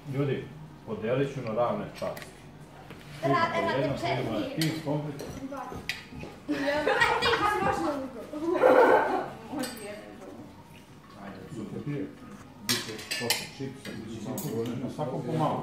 Ljudi, podelit ću na ravne časti. Rade četiri. Ti komplet. Ti si možda ugo. Ajde, super. Biće posle čipsa, na svakom pomalo.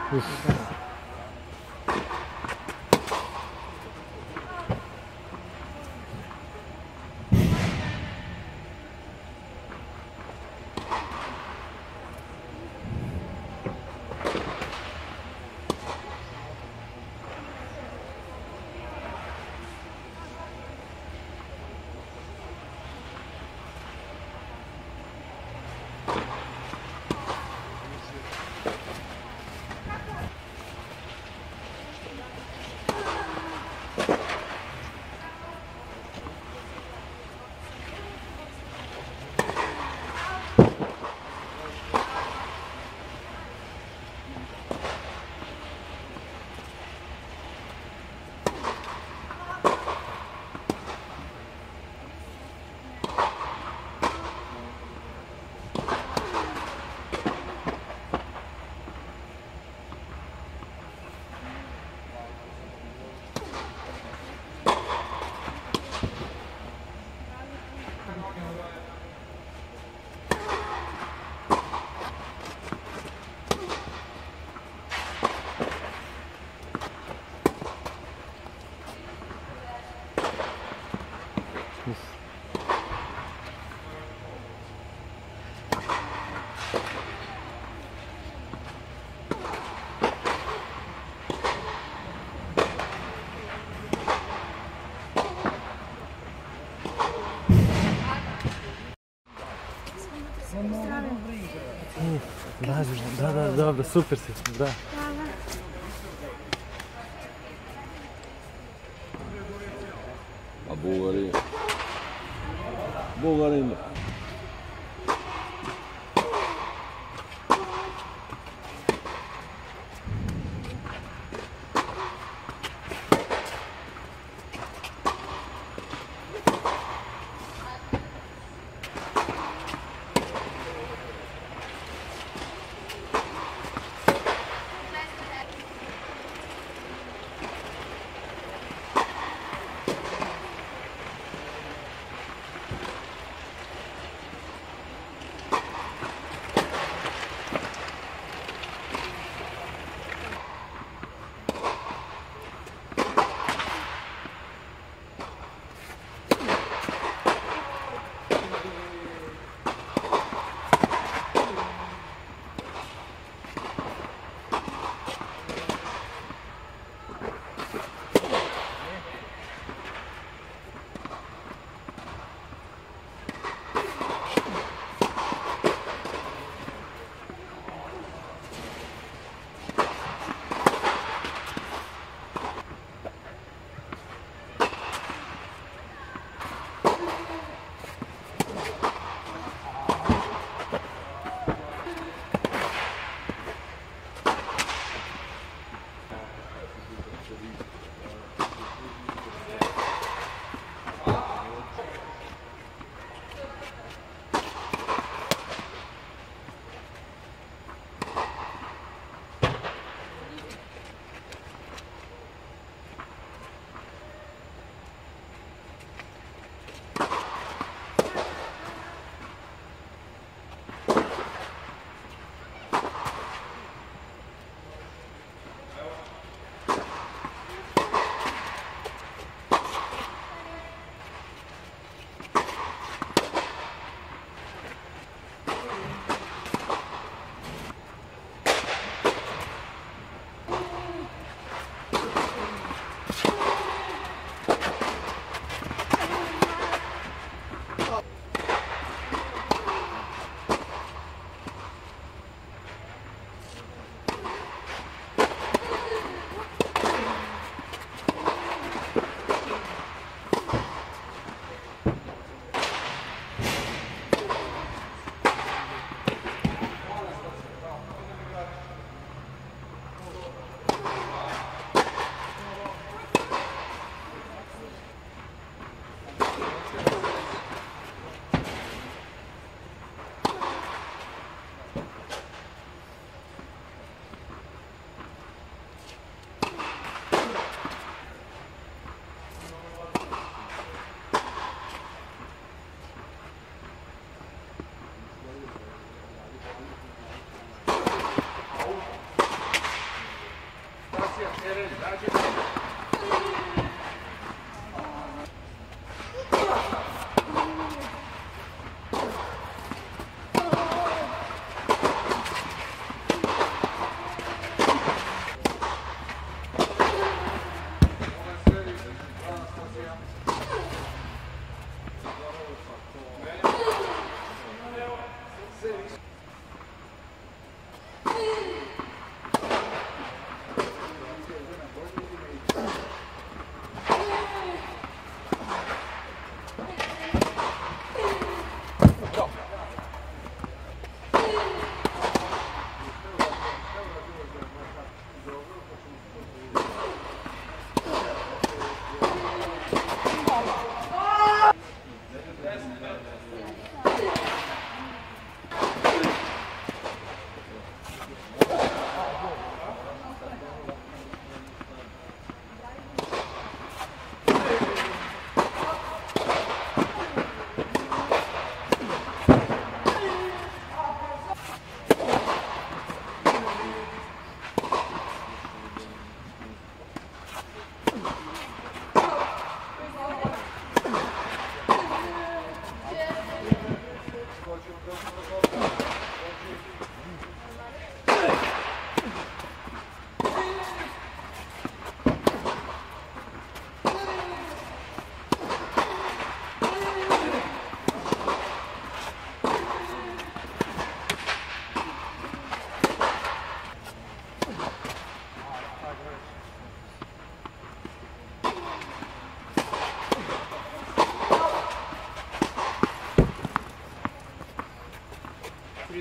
Da, dobro, super si, da. A Bugarin.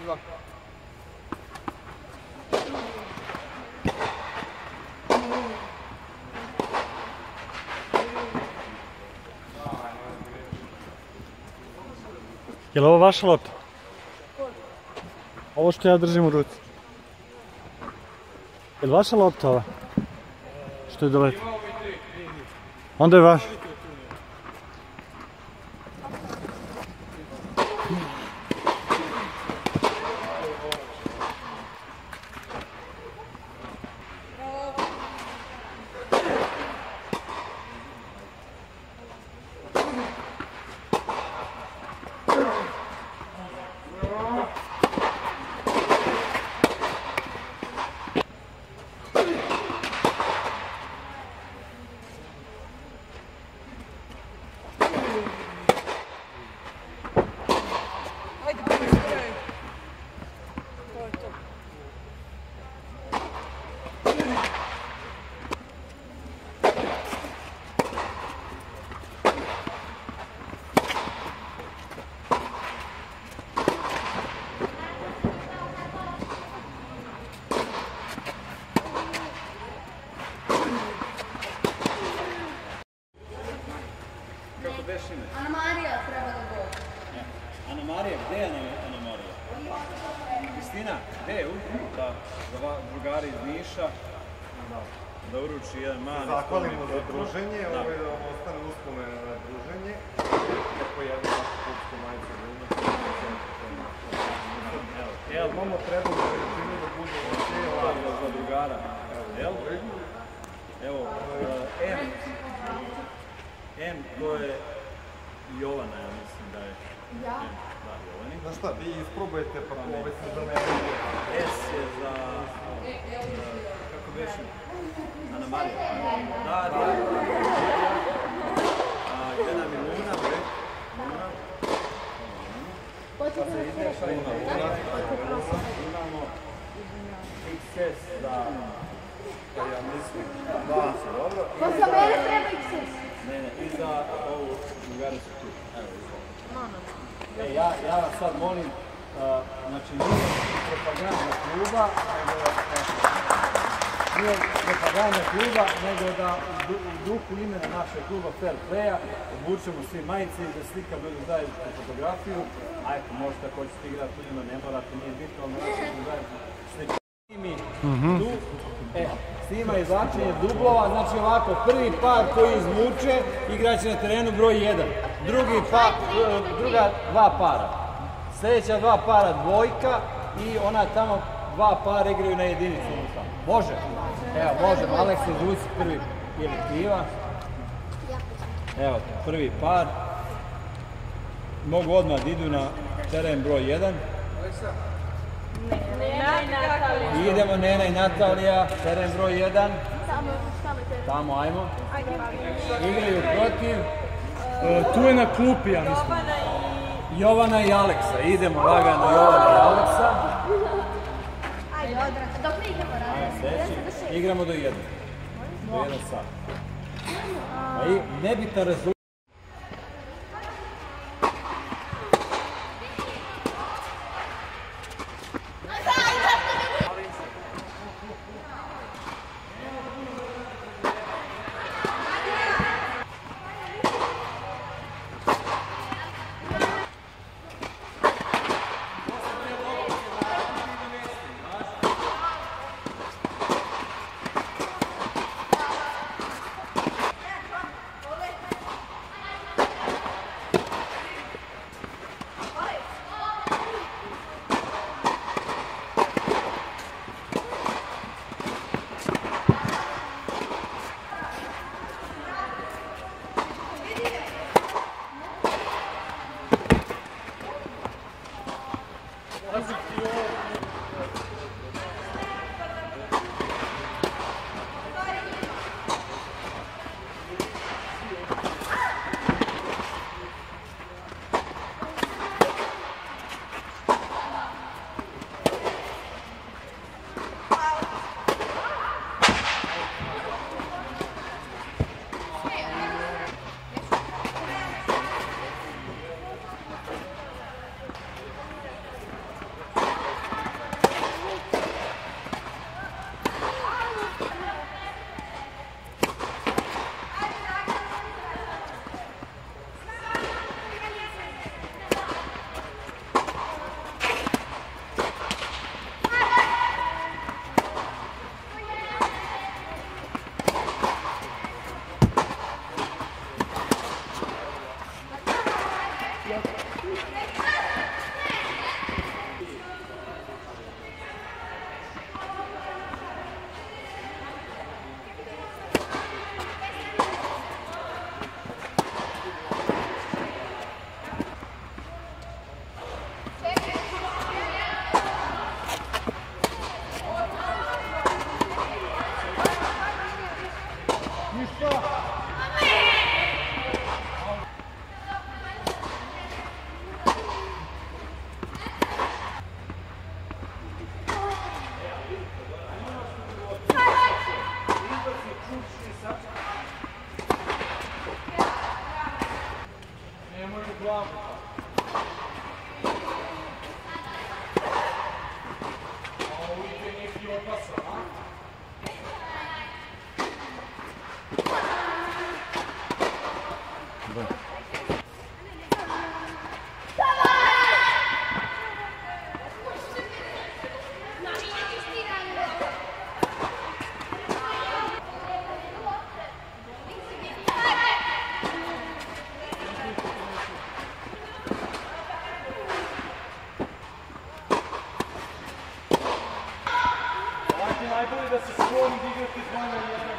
2. Je li ovo vaša lopta? Ovo što ja držim u ruci. Je li vaša lopta ova? Što je doleti? Onda je vaša. Ana Marija treba da bude. Ana Marija, gde je Ana Marija? Kristina, gde je? Da, za drugari iz Niša. Da uruči jedan mali... Zahvalimo za druženje, da ostane uspomena na druženje. Kako jedna kupska majica gluma. Evo, mamo treba da veličini da bude za drugara. Evo, M, to je Jovana, ja mislim da je. Ja? Da, Jovani. Znaš šta, vi isprobajte, pa ove se za mene. S je za... Kako beše? Ana Marija. Da. Gde nam je Luna? Luna. Pa se ideš, imamo XS za... Pa ja mislim... Da, se dobro. Pa za mene treba XS. Ne, i za ovu drugaricu tu. Evo, izvolite. Ja vas sad molim, znači nije propaganda kluba, nego da u duhu imena našeg kluba Fair Playa obučemo svi majice i da slikamo jednu zajedničku fotografiju. Ajde, možete ako hoćete igrati u njima, ne morate, nije bitno, ali možete zajedničku slikati. Tu, snima izvlačenje dublova, znači ovako, prvi par koji izvuče igraće na terenu broj 1, druga 2 para, sljedeća 2 para dvojka i ona tamo 2 para igraju na jedinicu. Može? Evo, možemo, Aleks izvuci prvi ili Kiva. Evo, prvi par. Mogu odmah da idu na teren broj 1. Idemo Nena i Natalija, teren broj 1. Tamo, ajmo. Igraju protiv. Tu je na klupi, ja mislim. Jovana i Aleksa. Idemo lagano Jovana i Aleksa. Ajde, odrata. Dok ne igramo raditi. Igramo do 1. Do 1 sat. A i nebitan rezultat. Najbolje da se skloni igrati dva na jedan.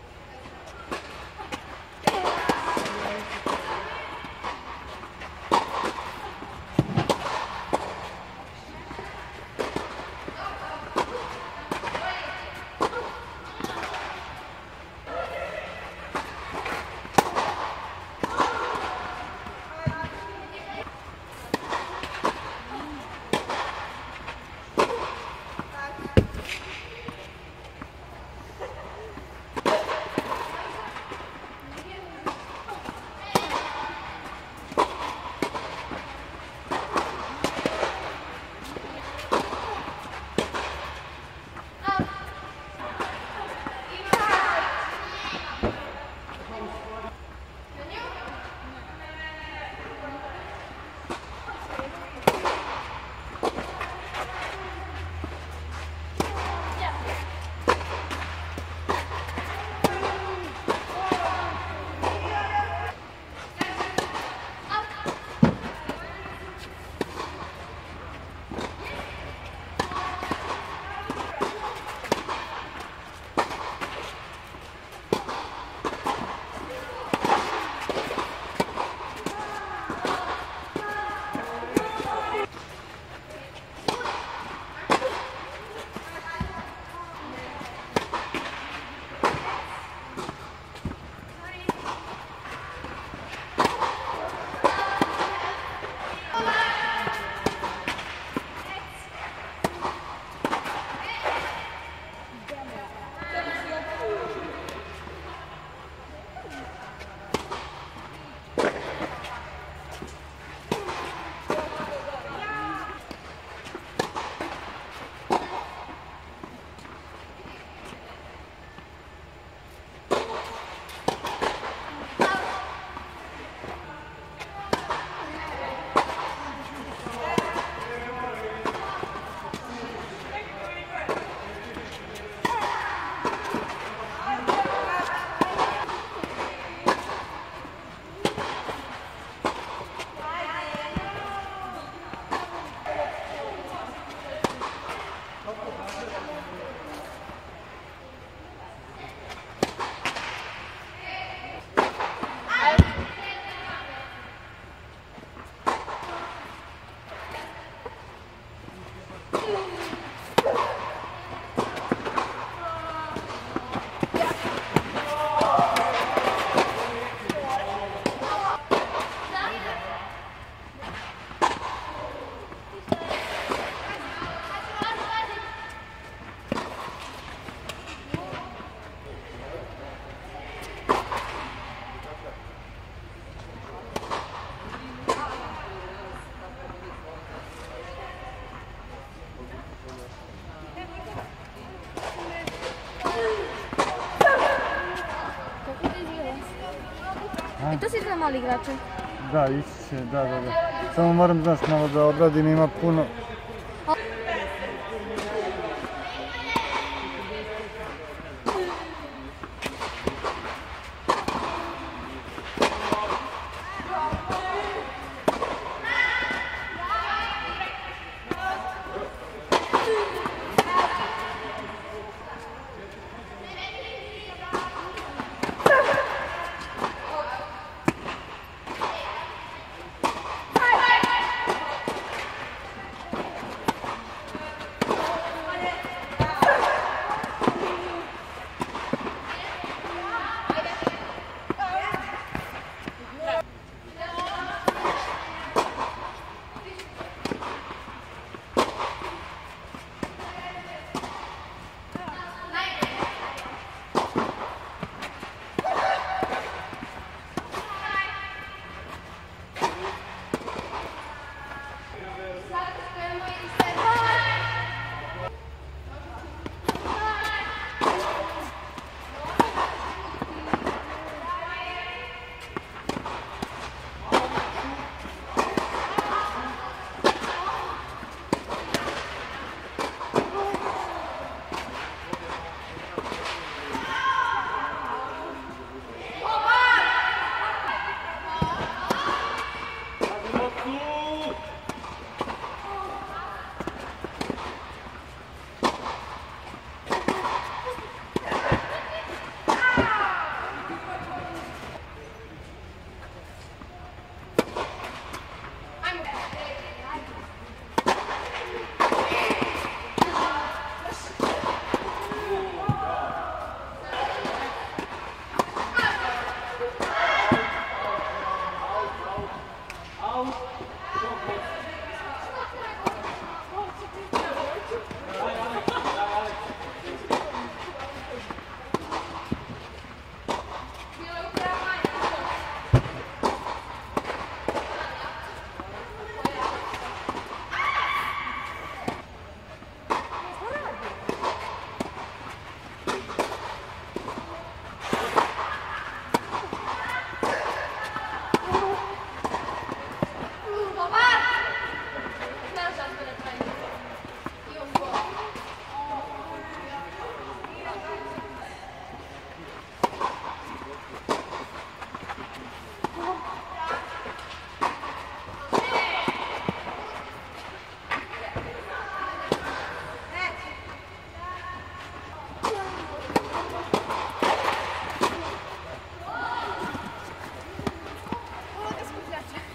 I to si za mali igrače? Da, ići će, da. Samo moram, znaš, malo da odradim, ima puno.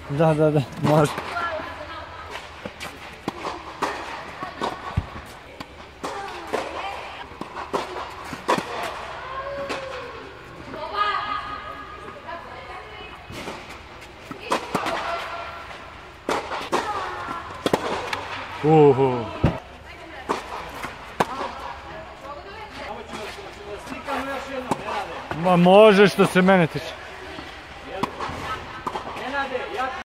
Da, može. Ma može što se mene tiče.